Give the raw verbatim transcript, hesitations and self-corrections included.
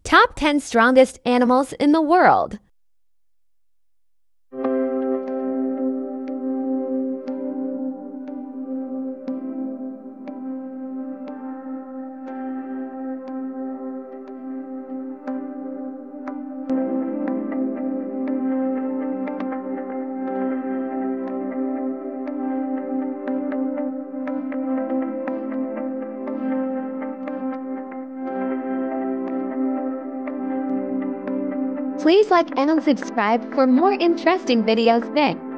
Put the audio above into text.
Top ten strongest animals in the world. Please like and subscribe for more interesting videos. Thanks.